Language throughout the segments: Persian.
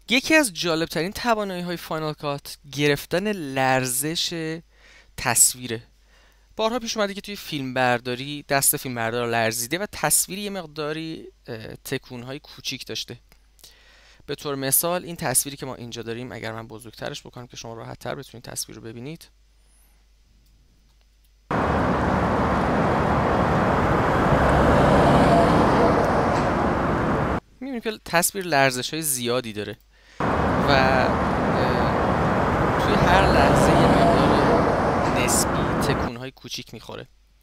یکی از جالبترین توانایی‌های فاینال کات گرفتن لرزش تصویره. بارها پیش اومده که توی فیلم برداری دست فیلم بردار لرزیده و تصویر یه مقداری تکون‌های کوچیک داشته. به طور مثال این تصویری که ما اینجا داریم، اگر من بزرگترش بکنم که شما راحت‌تر بتونید تصویر رو ببینید، می‌بینید که تصویر لرزش‌های زیادی داره و توی هر لحظه یه مقدار نسبی تکون‌های کوچیک می‌خوره.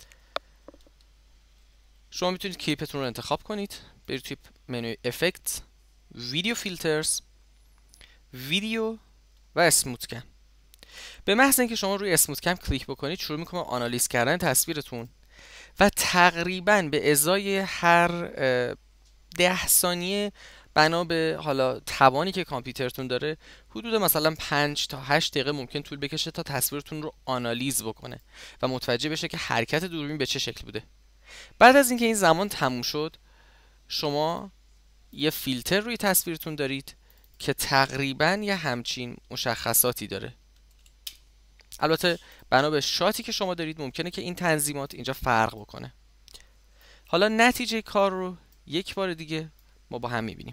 شما میتونید کلیپتون رو انتخاب کنید، برید توی منوی افکت، ویدیو فیلترز، ویدیو و اسموت کم. به محض اینکه شما روی اسموت کم کلیک بکنید شروع میکنه آنالیز کردن تصویرتون و تقریبا به ازای هر 10 ثانیه بنا به حالا توانی که کامپیوترتون داره حدود مثلا 5 تا 8 دقیقه ممکن طول بکشه تا تصویرتون رو آنالیز بکنه و متوجه بشه که حرکت دوربین به چه شکل بوده. بعد از اینکه این زمان تموم شد شما یه فیلتر روی تصویرتون دارید که تقریبا یه همچین مشخصاتی داره. البته بنا به شاتی که شما دارید ممکنه که این تنظیمات اینجا فرق بکنه. حالا نتیجه کار رو یک بار دیگه ما با هم میبینیم.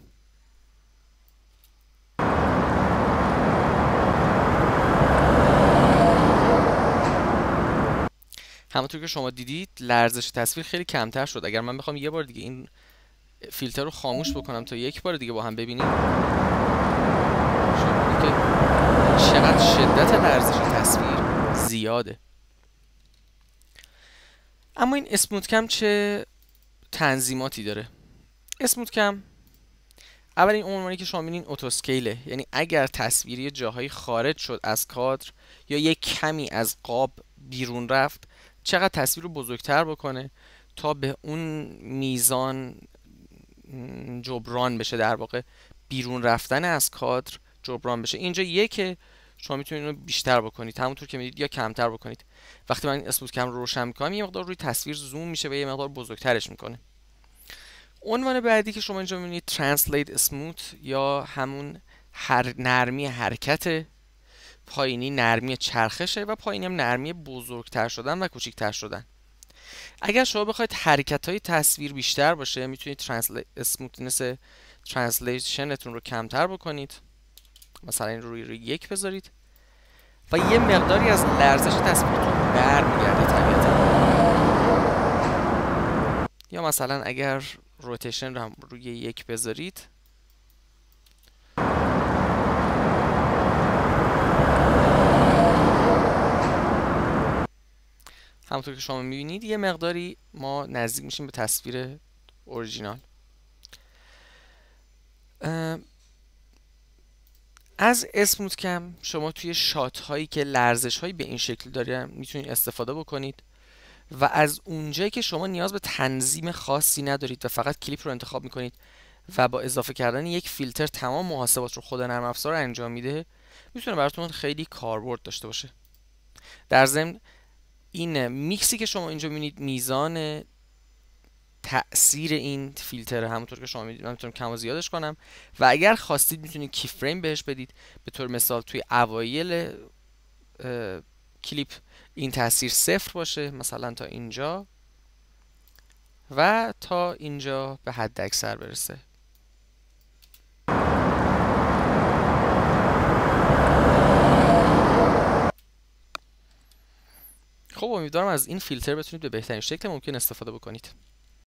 همونطور که شما دیدید لرزش تصویر خیلی کمتر شد. اگر من بخوام یه بار دیگه این فیلتر رو خاموش بکنم تا یک بار دیگه با هم ببینیم، شما می‌بینید که چقدر شدت لرزش تصویر زیاده. اما این اسموت کم چه تنظیماتی داره؟ اسموت کم اولین عنوانی که شما می‌بینید اتوسکیله، یعنی اگر تصویری جاهایی خارج شد از کادر یا یک کمی از قاب بیرون رفت چقدر تصویر رو بزرگتر بکنه تا به اون میزان جبران بشه، در واقع بیرون رفتن از کادر جبران بشه. اینجا یک شما میتونید اینو بیشتر بکنید همونطور که میدید یا کمتر بکنید. وقتی من این اسموت کم رو روشن میکنم یه مقدار روی تصویر زوم میشه و یه مقدار بزرگترش میکنه. عنوان بعدی که شما اینجا میبینید ترنسلیت اسموت یا همون نرمی حرکت، پایینی نرمی چرخشه و پایینی هم نرمی بزرگتر شدن و کوچیکتر شدن. اگر شما بخواید حرکت های تصویر بیشتر باشه میتونید اسموتنس ترنسلیشنتون رو کمتر بکنید، مثلا این روی یک بذارید و یه مقداری از لرزش تصویرتون برمیگرده طبیعتا. یا مثلا اگر روتیشن رو هم روی یک بذارید همونطور که شما میبینید یه مقداری ما نزدیک میشیم به تصویر اوریجینال. از اسموت کم شما توی شات هایی که لرزش هایی به این شکل داره میتونید استفاده بکنید و از اونجایی که شما نیاز به تنظیم خاصی ندارید و فقط کلیپ رو انتخاب میکنید و با اضافه کردن یک فیلتر تمام محاسبات رو خود نرم افزار انجام میده، میتونه براتون خیلی کاربرد داشته باشه. در ضمن این میکسی که شما اینجا میبینید میزان تأثیر این فیلتر همونطور که شما میدید من میتونم کم و زیادش کنم و اگر خواستید میتونید کی فریم بهش بدید. به طور مثال توی اوایل کلیپ این تاثیر 0 باشه، مثلا تا اینجا و تا اینجا به حد اکثر برسه. خب امیدوارم از این فیلتر بتونید به بهترین شکل ممکن استفاده بکنید.